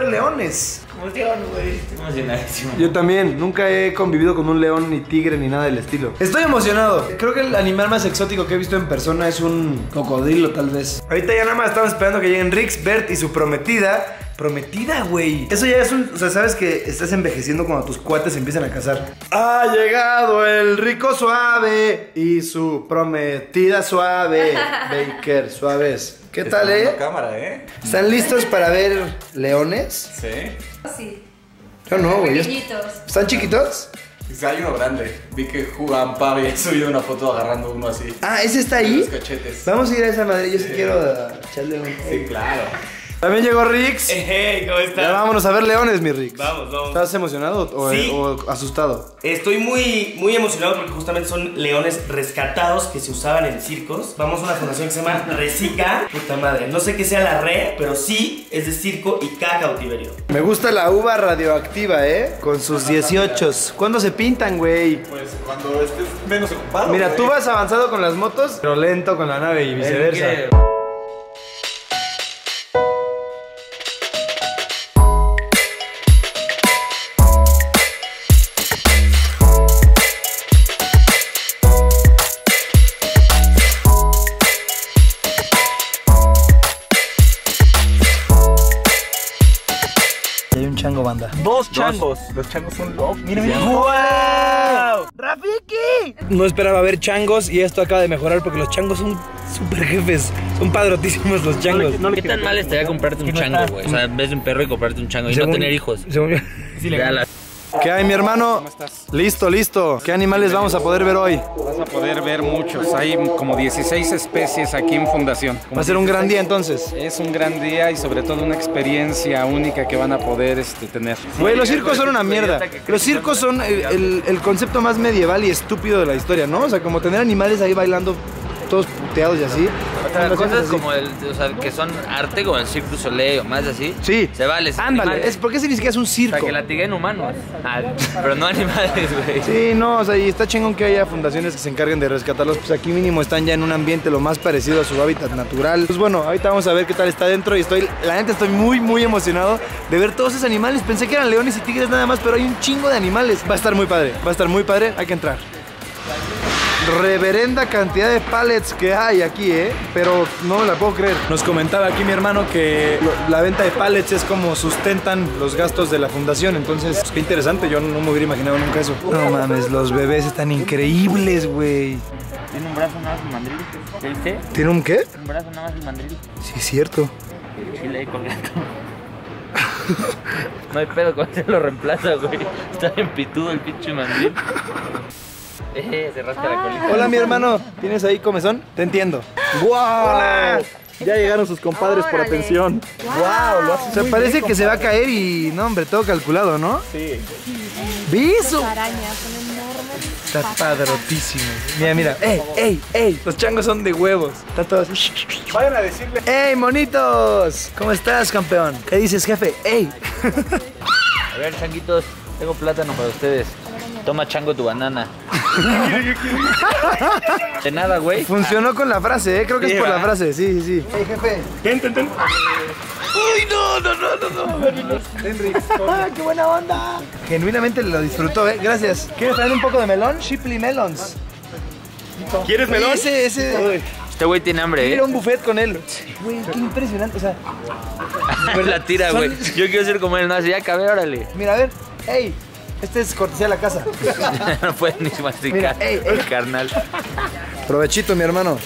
ver leones. Emoción, güey. Estoy emocionadísimo. Yo también, nunca he convivido con un león, ni tigre, ni nada del estilo. Estoy emocionado. Creo que el animal más exótico que he visto en persona es un cocodrilo, tal vez. Ahorita ya nada más estamos esperando que lleguen Rix, Bert y su prometida. Prometida, güey. Eso ya es un... O sea, sabes que estás envejeciendo cuando tus cuates se empiezan a casar. Ha llegado el rico suave y su prometida suave. Baker, suaves. ¿Qué tal, cámara, ¿Están listos para ver leones? Sí. Sí. Yo no, güey. Pequeñitos. ¿Están chiquitos? Hay uno grande. Vi que Juan Pablo había subido una foto agarrando uno así. Ah, ¿ese está ahí? Los cachetes. Vamos a ir a esa madre. Yo sí quiero echarle un... Sí, claro. También llegó Rix. ¿Cómo estás? Ya vámonos a ver leones, mi Rix. Vamos. ¿Estás emocionado Sí. o asustado? Estoy muy emocionado porque justamente son leones rescatados que se usaban en circos. Vamos a una fundación que se llama Resica. Puta madre, no sé qué sea la re, pero sí es de circo y K cautiverio. Me gusta la uva radioactiva, con sus 18. ¿Cuándo se pintan, güey? Pues cuando estés menos ocupado. Mira, güey. tú vas avanzado con las motos, pero lento con la nave y viceversa. Hay un chango, banda. Dos changos. Los changos son locos. Mira. ¡Wow! ¡Rafiki! No esperaba ver changos y esto acaba de mejorar porque los changos son super jefes. Son padrotísimos los changos. ¿Qué tan mal estaría comprarte un chango, güey? O sea, en vez de un perro y comprarte un chango y no tener hijos. ¿Qué hay, mi hermano? ¿Cómo estás? Listo. ¿Qué animales vamos a poder ver hoy? Vas a poder ver muchos. Hay como 16 especies aquí en Fundación. Va a ser un gran día entonces. Es un gran día y sobre todo una experiencia única que van a poder tener. Güey, los circos son una mierda. Los circos son el concepto más medieval y estúpido de la historia, ¿no? O sea, como tener animales ahí bailando todos puteados y así. O sea, cosas como o sea, que son arte, como el Cirque du Soleil o más así. Sí. Se vale. Ándale, ¿por qué se ni siquiera es un O circo? sea, que latiguen humanos. Pero no animales, güey. Sí, no, o sea, y está chingón que haya fundaciones que se encarguen de rescatarlos. Pues aquí mínimo están ya en un ambiente lo más parecido a su hábitat natural. Pues bueno, ahorita vamos a ver qué tal está dentro y la neta estoy muy emocionado de ver todos esos animales. Pensé que eran leones y tigres nada más, pero hay un chingo de animales. Va a estar muy padre, hay que entrar. Reverenda cantidad de pallets que hay aquí, pero no me la puedo creer. Nos comentaba aquí mi hermano que la venta de pallets es como sustentan los gastos de la fundación. Entonces, qué interesante, yo no me hubiera imaginado nunca eso. No mames, los bebés están increíbles, güey. Tiene un brazo nada más el mandril. ¿Ya viste? ¿Tiene un qué? Un brazo nada más el mandril. Sí, es cierto. El chile ahí colgando. No hay pedo con eso, lo reemplaza, güey. Está bien pitudo el pinche mandril. Se rasca la colita. Hola, mi hermano. ¿Tienes ahí comezón? Te entiendo. ¡Wow! Hola. Ya llegaron sus compadres por atención. ¡Wow! Lo haces. O sea, parece que se va a caer y... No, hombre, todo calculado, ¿no? Sí. ¡Viso! Las arañas son enormes. Está padrotísimo. Mira. ¡Ey! Los changos son de huevos. Está todo así. Vayan a decirle. ¡Ey, monitos! ¿Cómo estás, campeón? ¿Qué dices, jefe? ¡Ey! A ver, changuitos, tengo plátano para ustedes. Toma, chango, tu banana. De nada, güey. Funcionó con la frase, creo que es por la frase. Sí. ¡Ey, jefe! Ten. ¡Uy, no! Henry, ¡qué buena onda! Genuinamente lo disfrutó, Gracias. ¿Quieres traer un poco de melón? Shipley Melons. ¿Quieres melón? Ese. Este güey tiene hambre, Ir a un buffet con él. Güey, qué impresionante, o sea. La tira, güey. Yo quiero ser como él, no, así ya acabé, órale. Mira, a ver. ¡Ey! Este es cortesía de la casa. No puedes ni masticar. Mira, ey. Carnal. Provechito, mi hermano.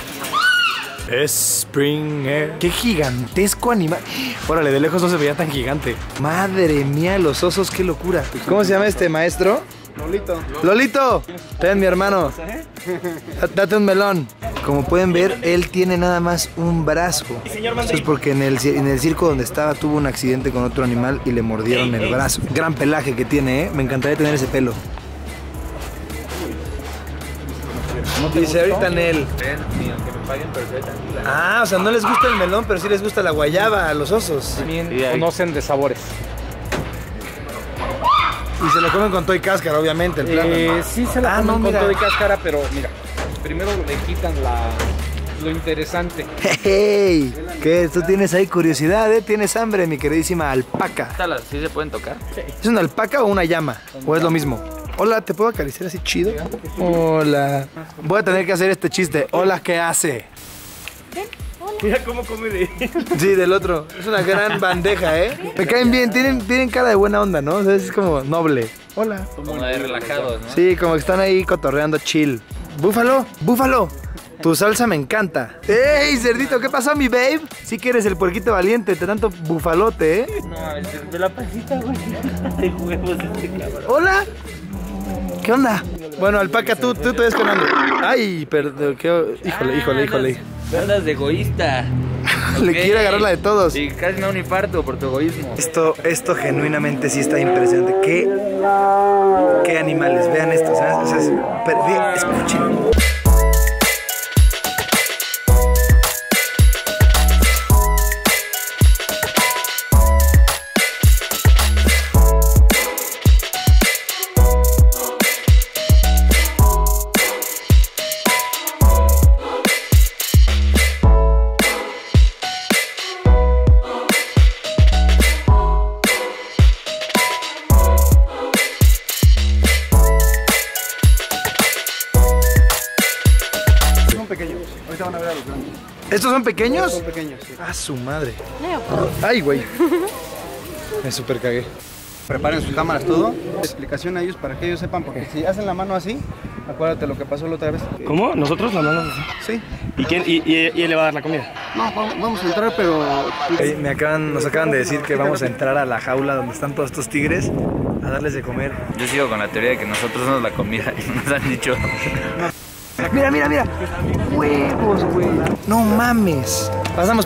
Spring Air. ¡Qué gigantesco animal! Órale, de lejos no se veía tan gigante. Madre mía, los osos, qué locura. ¿Cómo se llama este maestro? Lolito. Ten, mi hermano. Date un melón. Como pueden ver, él tiene nada más un brazo. Eso es porque en el circo donde estaba tuvo un accidente con otro animal y le mordieron el brazo. Gran pelaje que tiene, Me encantaría tener ese pelo. Dice ahorita en él. Ah, o sea, no les gusta el melón, pero sí les gusta la guayaba a los osos. También conocen de sabores. Y se lo comen con todo y cáscara, obviamente, el plátano. Sí se la comen con todo y cáscara, pero mira, primero le quitan lo interesante. Hey, ¿qué? ¿Tú tienes ahí curiosidad, ¿Tienes hambre, mi queridísima alpaca? ¿Sí se pueden tocar? ¿Es una alpaca o una llama? ¿O es lo mismo? Hola, ¿te puedo acariciar así chido? Hola. Voy a tener que hacer este chiste. Hola, ¿qué hace? Mira cómo come de... Sí, del otro. Es una gran bandeja, Me caen bien, tienen cara de buena onda, ¿no? O sea, es como noble. Hola. Como de relajados, ¿no? Sí, como que están ahí cotorreando chill. Búfalo, búfalo. Tu salsa me encanta. ¡Ey, cerdito! ¿Qué pasó, mi babe? Sí que eres el puerquito valiente, te tanto bufalote, No, a ver, ve la pasita, güey. De huevos este cabrón. ¡Hola! ¿Qué onda? Bueno, alpaca, tú te ves con hambre. Ay, perdón, híjole. Andas de egoísta. Le quiere agarrar la de todos. Y casi me da un infarto por tu egoísmo. Esto genuinamente sí está impresionante. ¿Qué animales? Vean esto, ¿sabes? O sea, escuchen. ¿Estos son pequeños? Son pequeños, sí. Ah, su madre. Ay, güey. Me super cagué. Preparen sus cámaras, todo. Explicación a ellos para que ellos sepan, porque si hacen la mano así, acuérdate lo que pasó la otra vez. ¿Cómo? ¿Nosotros la mandamos así? Sí. ¿Y él le va a dar la comida? No, vamos a entrar, pero... Nos acaban de decir que vamos a entrar a la jaula donde están todos estos tigres a darles de comer. Yo sigo con la teoría de que nosotros somos la comida y nos han dicho... Mira. Huevos, güey. No mames. Pasamos.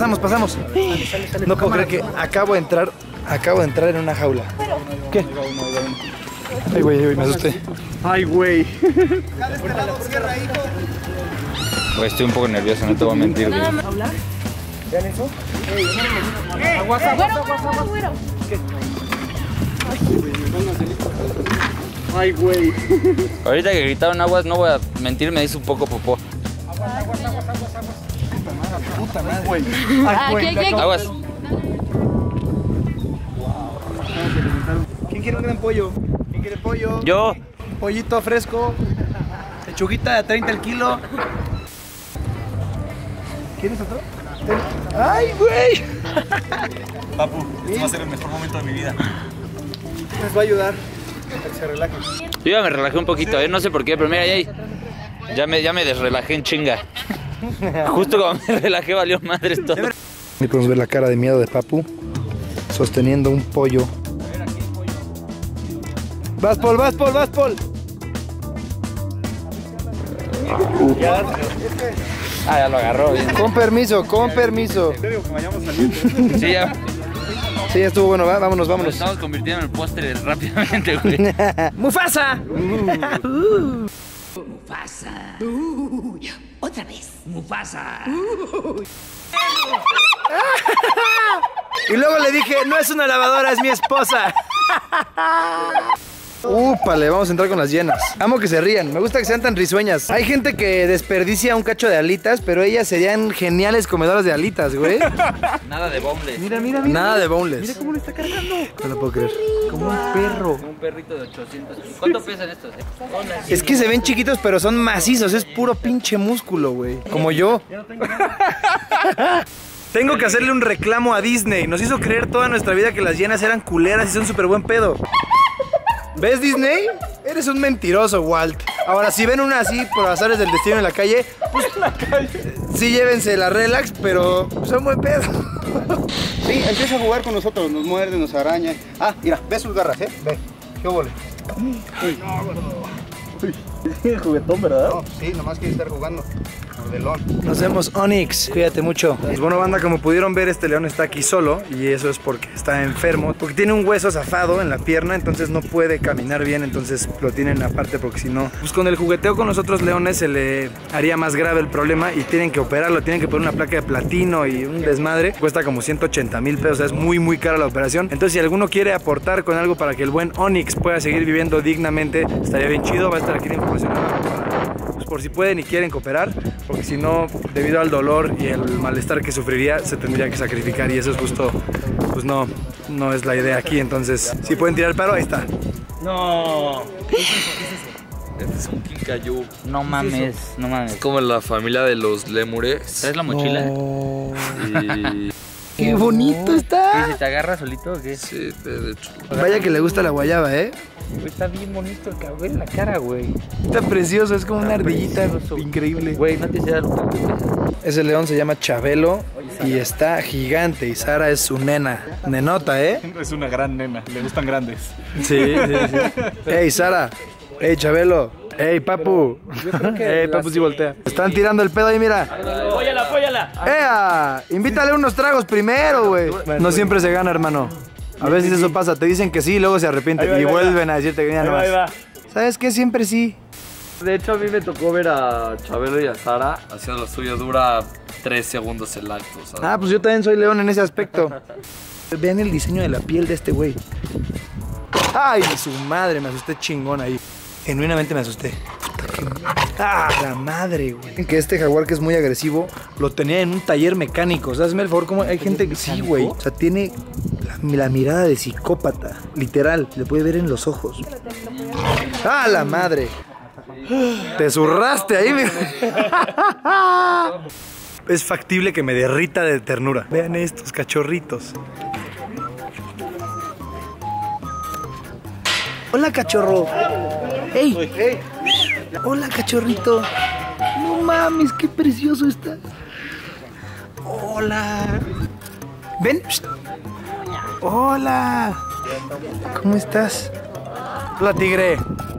No puedo creer que acabo de entrar en una jaula. ¿Qué? Ay, güey, me asusté. Ay, güey. Pues estoy un poco nervioso, no te voy a mentir, güey. ¿Vean eso? Agua. Ay, güey. Ahorita que gritaron aguas, no voy a mentir, me hizo un poco popó. Puta madre, güey. Aguas. ¿Quién quiere un gran pollo? ¿Quién quiere pollo? Yo. Un pollito fresco. Lechuguita de 30 al kilo. ¿Quieres otro? ¡Ay, güey! Papu, este va a ser el mejor momento de mi vida. Les va a ayudar a que se relajen. Yo ya me relajé un poquito, no sé por qué, pero mira, ya me desrelajé en chinga. Justo cuando me relajé valió madres todo. Ahí podemos ver la cara de miedo de Papu sosteniendo un pollo. ¡Vas, Paul! Ya lo agarró bien. Con permiso. Sí, ya. Sí, ya estuvo bueno, vámonos. Nos estamos convirtiendo en el postre rápidamente, güey. ¡Mufasa! Mufasa. Otra vez. Mufasa. Y luego le dije, no es una lavadora, es mi esposa. Úpale, vamos a entrar con las llenas. Amo que se rían, me gusta que sean tan risueñas. Hay gente que desperdicia un cacho de alitas, pero ellas serían geniales comedoras de alitas, güey. Nada de boneless. Mira. Nada de boneless. Mira cómo lo está cargando. No lo puedo creer. Como un perro. Un perrito de 800. ¿Cuánto pesan estos? Es que se ven chiquitos, pero son macizos. Es puro pinche músculo, güey. Como yo. Tengo que hacerle un reclamo a Disney. Nos hizo creer toda nuestra vida que las hienas eran culeras y son súper buen pedo. ¿Ves, Disney? Eres un mentiroso, Walt. Ahora, si ven una así por azares del destino en la calle, pues sí llévense la relax, pero son buen pedo. Sí, empieza a jugar con nosotros, nos muerde, nos araña. Ah, mira, ve sus garras, ve. ¿Qué óvole? El juguetón, ¿verdad? No, sí, nomás quiere estar jugando. Mordelón. Nos vemos, Onyx. Cuídate mucho. Pues bueno, banda, como pudieron ver, este león está aquí solo. Y eso es porque está enfermo. Porque tiene un hueso zafado en la pierna, entonces no puede caminar bien. Entonces lo tienen aparte porque si no... Pues con el jugueteo con los otros leones se le haría más grave el problema. Y tienen que operarlo, tienen que poner una placa de platino y un desmadre. Cuesta como 180,000 pesos, o sea, es muy cara la operación. Entonces si alguno quiere aportar con algo para que el buen Onyx pueda seguir viviendo dignamente, estaría bien chido. Va a estar pasar aquí la información pues por si pueden y quieren cooperar, porque si no, debido al dolor y el malestar que sufriría, se tendría que sacrificar y eso es justo, pues no es la idea aquí. Entonces, si pueden tirar el paro, ahí está. No. ¿Qué es eso? Este es un Kinkayu. No mames, no mames. Es como la familia de los lémures. ¿Traes la mochila? No. Y... ¡Qué bonito está! ¿Y se te agarra solito o qué? Sí, de hecho. Vaya que le gusta la guayaba, ¿eh? Güey, está bien bonito el cabello en la cara, güey. Está precioso, es como una ardillita precioso. increíble. Güey, no te sé dar lo que pesa. Ese león se llama Chabelo y está gigante y Sara es su nena. Nenota, ¿eh? Es una gran nena, le gustan grandes. Sí. Ey, Sara. Ey, Chabelo. Ey, Papu. Ey, Papu sí voltea. Están tirando el pedo ahí, mira. Apóyala. ¡Ea! Invítale unos tragos primero, güey. No siempre se gana, hermano. A veces eso pasa. Te dicen que sí y luego se arrepienten. Y vuelven a decirte que ya no más. ¿Sabes qué? Siempre sí. De hecho, a mí me tocó ver a Chabelo y a Sara haciendo lo suyo. Dura 3 segundos el acto, ¿sabes? Ah, pues yo también soy león en ese aspecto. Vean el diseño de la piel de este güey. ¡Ay, su madre! Me asusté chingón ahí. Genuinamente me asusté. ¡Ah, la madre, güey! Que este jaguar que es muy agresivo lo tenía en un taller mecánico. O sea, hazme el favor, como hay gente que sí, güey. O sea, tiene la mirada de psicópata. Literal, le puede ver en los ojos. ¡Ah, la madre! Te zurraste ahí, mi... Es factible que me derrita de ternura. Vean estos cachorritos. Hola, cachorro. ¡Ey! Hola, cachorrito. No mames, qué precioso estás. Hola. Ven. Hola. ¿Cómo estás? Hola, tigre.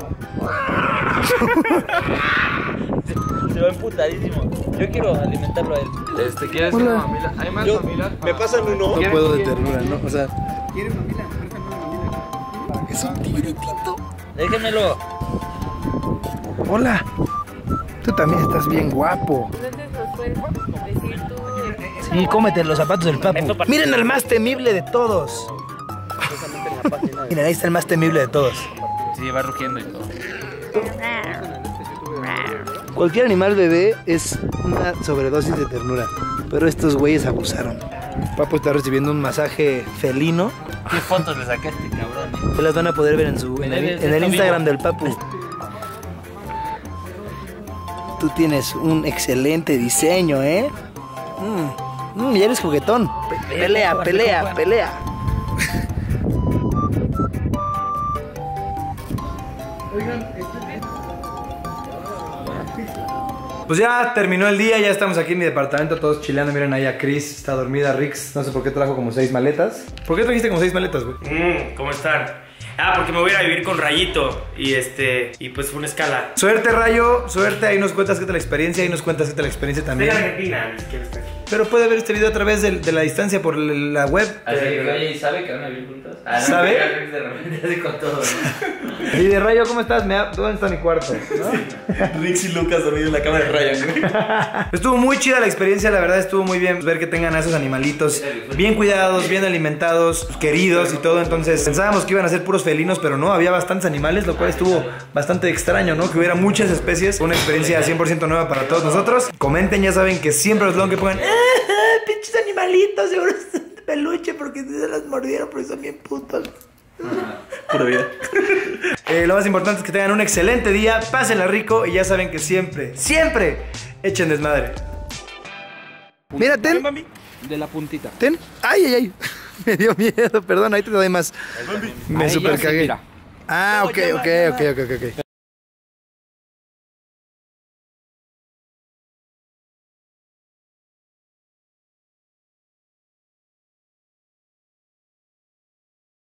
Se va emputadísimo. Yo quiero alimentarlo a él. ¿Quieres una mamila? ¿Hay más mamila? ¿Me pasan uno? No puedo de ternura, ¿no? O sea... Es un tigritito. Déjenmelo. Hola. Tú también estás bien guapo. Sí, cómete los zapatos del papu. Miren al más temible de todos. Miren, ahí está el más temible de todos. Sí, va rugiendo y todo. Cualquier animal bebé es una sobredosis de ternura, pero estos güeyes abusaron. Papu está recibiendo un masaje felino. ¿Qué fotos le sacaste, cabrón? Se las van a poder ver en el Instagram del Papu. Tú tienes un excelente diseño, ¿eh? Y eres juguetón. Pelea. Pues ya terminó el día, ya estamos aquí en mi departamento, todos chileando. Miren ahí a Chris, está dormida. Rix, no sé por qué trajo como 6 maletas. ¿Por qué trajiste como 6 maletas, güey? ¿Cómo están? Porque me voy a ir a vivir con Rayito y pues fue una escala. Suerte, Rayo, suerte. Ahí nos cuentas qué tal la experiencia, ahí nos cuentas qué tal la experiencia también. Estoy en Argentina, ni siquiera estoy aquí. Pero puede ver este video a través de la distancia por la web. Así que, oye, ¿y sabe que van a vivir juntas? ¿Sabe? De repente así con todo, ¿no? Y de Rayo, ¿cómo estás? ¿Dónde está mi cuarto? ¿No? Rix y Lucas dormidos en la cama de Ryan, güey. Estuvo muy chida la experiencia, la verdad estuvo muy bien ver que tengan a esos animalitos bien cuidados, bien alimentados, queridos y todo. Entonces pensábamos que iban a ser puros felinos, pero no, había bastantes animales, lo cual estuvo bastante extraño, ¿no? Que hubiera muchas especies. Una experiencia 100% nueva para todos nosotros. Comenten, ya saben que siempre los que pongan pinches animalitos, seguro son de peluche porque se las mordieron porque son bien putos. Pura vida. Lo más importante es que tengan un excelente día, pásenla rico y ya saben que siempre echen desmadre. Mira, ten. De la puntita. Ten. Ay. Me dio miedo, perdón, ahí te doy más. Me super cagué. Ah, ok.